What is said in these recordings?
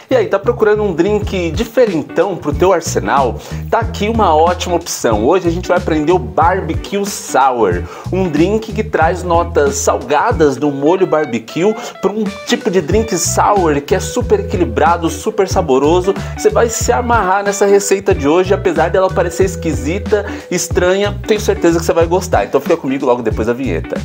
E aí, tá procurando um drink diferentão pro teu arsenal? Tá aqui uma ótima opção. Hoje a gente vai aprender o Barbecue Sour, um drink que traz notas salgadas do molho barbecue para um tipo de drink sour que é super equilibrado, super saboroso. Você vai se amarrar nessa receita de hoje, apesar dela parecer esquisita, estranha, tenho certeza que você vai gostar. Então fica comigo logo depois da vinheta.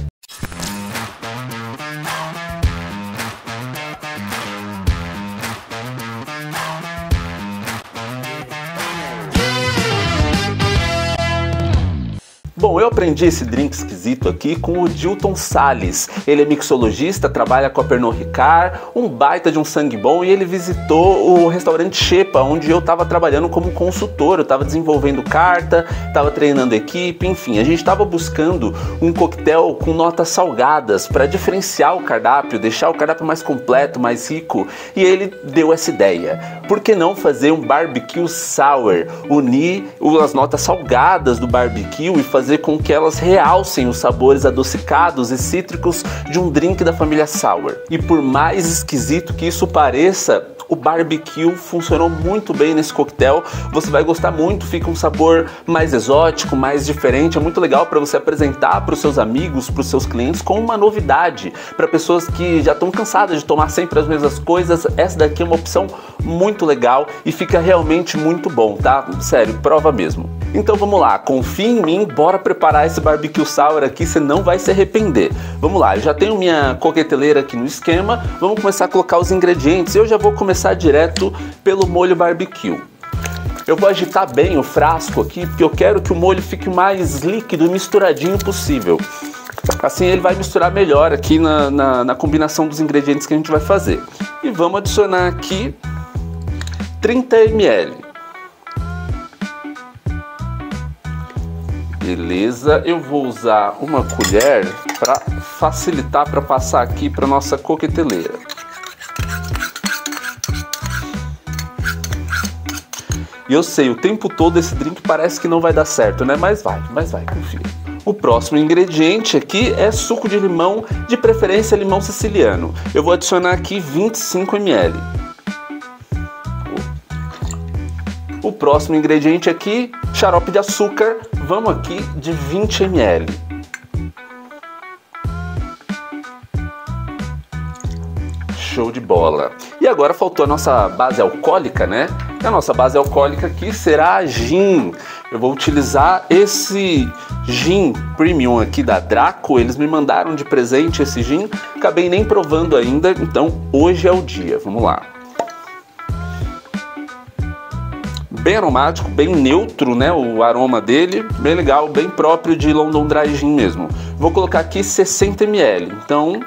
Bom, eu aprendi esse drink esquisito aqui com o Dilton Salles. Ele é mixologista, trabalha com a Pernod Ricard, um baita de um sangue bom, e ele visitou o restaurante Xepa, onde eu estava trabalhando como consultor. Eu estava desenvolvendo carta, estava treinando equipe, enfim, a gente estava buscando um coquetel com notas salgadas para diferenciar o cardápio, deixar o cardápio mais completo, mais rico, e ele deu essa ideia. Por que não fazer um barbecue sour? Unir as notas salgadas do barbecue e fazer com que elas realcem os sabores adocicados e cítricos de um drink da família sour. E por mais esquisito que isso pareça, o barbecue funcionou muito bem nesse coquetel. Você vai gostar muito, fica um sabor mais exótico, mais diferente. É muito legal para você apresentar para os seus amigos, para os seus clientes, como uma novidade. Para pessoas que já estão cansadas de tomar sempre as mesmas coisas, essa daqui é uma opção muito legal e fica realmente muito bom, tá? Sério, prova mesmo. Então vamos lá, confia em mim, bora preparar esse barbecue sour aqui, você não vai se arrepender. Vamos lá, eu já tenho minha coqueteleira aqui no esquema, vamos começar a colocar os ingredientes. Eu já vou começar direto pelo molho barbecue. Eu vou agitar bem o frasco aqui, porque eu quero que o molho fique o mais líquido e misturadinho possível. Assim ele vai misturar melhor aqui na combinação dos ingredientes que a gente vai fazer. E vamos adicionar aqui 30 ml. Beleza, eu vou usar uma colher para facilitar, para passar aqui para nossa coqueteleira. E eu sei, o tempo todo esse drink parece que não vai dar certo, né? Mas vai, confia. O próximo ingrediente aqui é suco de limão, de preferência limão siciliano. Eu vou adicionar aqui 25 ml. O próximo ingrediente aqui, xarope de açúcar, vamos aqui de 20 ml. Show de bola! E agora faltou a nossa base alcoólica, né? E a nossa base alcoólica aqui será gin. Eu vou utilizar esse gin premium aqui da Draco. Eles me mandaram de presente esse gin, acabei nem provando ainda, então hoje é o dia. Vamos lá. Bem aromático, bem neutro, né, o aroma dele, bem legal, bem próprio de London Dry Gin mesmo. Vou colocar aqui 60 ml, então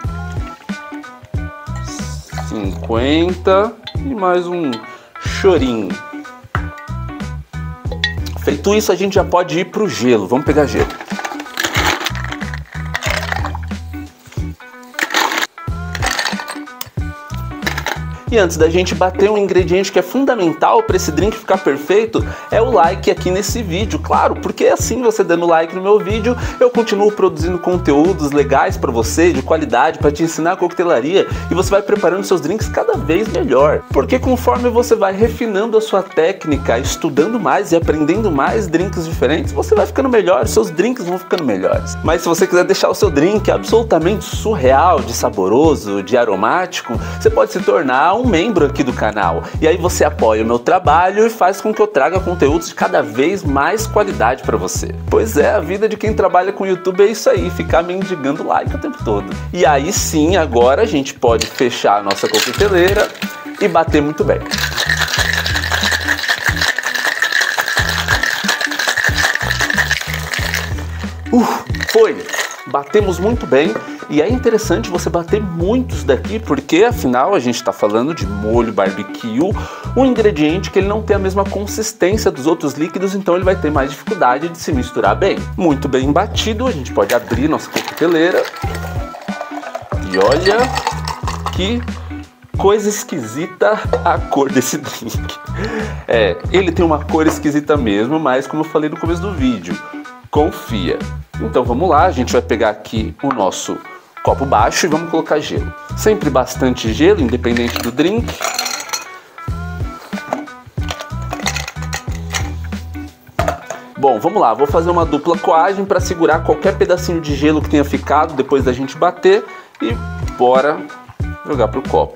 50 e mais um chorinho. Feito isso, a gente já pode ir pro gelo. Vamos pegar gelo. E antes da gente bater, um ingrediente que é fundamental para esse drink ficar perfeito é o like aqui nesse vídeo, claro, porque assim você dando like no meu vídeo, eu continuo produzindo conteúdos legais para você, de qualidade, para te ensinar a coquetelaria, e você vai preparando seus drinks cada vez melhor. Porque conforme você vai refinando a sua técnica, estudando mais e aprendendo mais drinks diferentes, você vai ficando melhor, seus drinks vão ficando melhores. Mas se você quiser deixar o seu drink absolutamente surreal, de saboroso, de aromático, você pode se tornar um membro aqui do canal, e aí você apoia o meu trabalho e faz com que eu traga conteúdos de cada vez mais qualidade para você. Pois é, a vida de quem trabalha com YouTube é isso aí, ficar mendigando like o tempo todo. E aí sim, agora a gente pode fechar a nossa coqueteleira e bater muito bem. Foi! Batemos muito bem, e é interessante você bater muitos daqui, porque afinal a gente está falando de molho barbecue, um ingrediente que ele não tem a mesma consistência dos outros líquidos, então ele vai ter mais dificuldade de se misturar bem. Muito bem batido, a gente pode abrir nossa coqueteleira e olha que coisa esquisita a cor desse drink. Ele tem uma cor esquisita mesmo, mas como eu falei no começo do vídeo, confia. Então vamos lá, a gente vai pegar aqui o nosso copo baixo e vamos colocar gelo. Sempre bastante gelo, independente do drink. Bom, vamos lá, vou fazer uma dupla coagem para segurar qualquer pedacinho de gelo que tenha ficado depois da gente bater e bora jogar pro copo.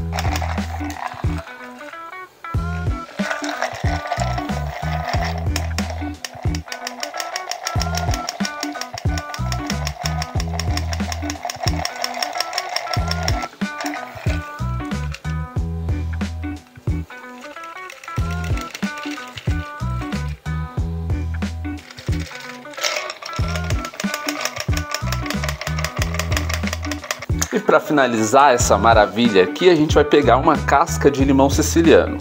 E para finalizar essa maravilha aqui, a gente vai pegar uma casca de limão siciliano.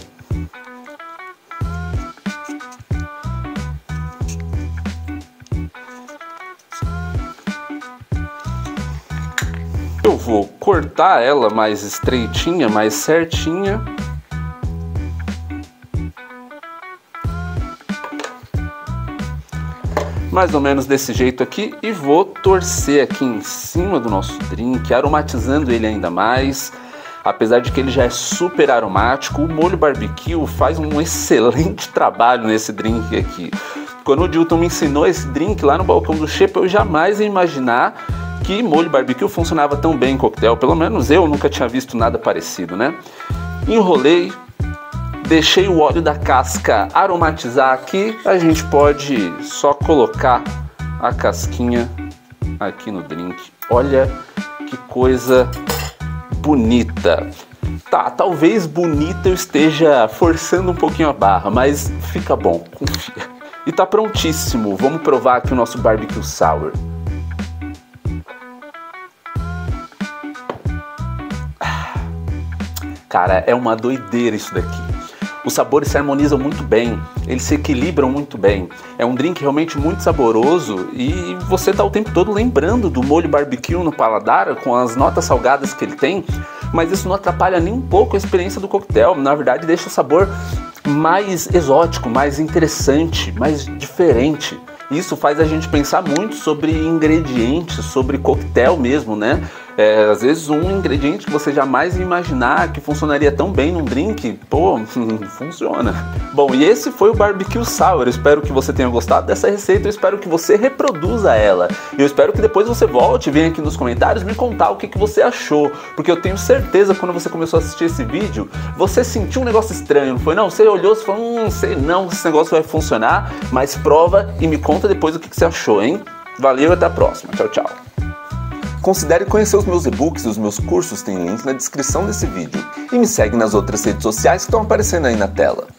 Eu vou cortar ela mais estreitinha, mais certinha. Mais ou menos desse jeito aqui, e vou torcer aqui em cima do nosso drink, aromatizando ele ainda mais. Apesar de que ele já é super aromático, o molho barbecue faz um excelente trabalho nesse drink aqui. Quando o Dilton me ensinou esse drink lá no balcão do Xepa, eu jamais ia imaginar que molho barbecue funcionava tão bem em coquetel. Pelo menos eu nunca tinha visto nada parecido, né? Enrolei. Deixei o óleo da casca aromatizar aqui, a gente pode só colocar a casquinha aqui no drink. Olha que coisa bonita. Tá, talvez bonita eu esteja forçando um pouquinho a barra, mas fica bom, confia. E tá prontíssimo, vamos provar aqui o nosso barbecue sour. Cara, é uma doideira isso daqui. Os sabores se harmonizam muito bem, eles se equilibram muito bem. É um drink realmente muito saboroso e você tá o tempo todo lembrando do molho barbecue no paladar, com as notas salgadas que ele tem, mas isso não atrapalha nem um pouco a experiência do coquetel. Na verdade, deixa o sabor mais exótico, mais interessante, mais diferente. Isso faz a gente pensar muito sobre ingredientes, sobre coquetel mesmo, né? Às vezes um ingrediente que você jamais ia imaginar que funcionaria tão bem num drink, pô, funciona. Bom, e esse foi o Barbecue Sour. Eu espero que você tenha gostado dessa receita, eu espero que você reproduza ela. Eu espero que depois você volte e venha aqui nos comentários me contar o que você achou, porque eu tenho certeza que quando você começou a assistir esse vídeo, você sentiu um negócio estranho, não foi não? Você olhou e falou, sei não, esse negócio vai funcionar, mas prova e me conta depois o que você achou, hein? Valeu e até a próxima. Tchau, tchau. Considere conhecer os meus e-books e os meus cursos, tem link na descrição desse vídeo. E me segue nas outras redes sociais que estão aparecendo aí na tela.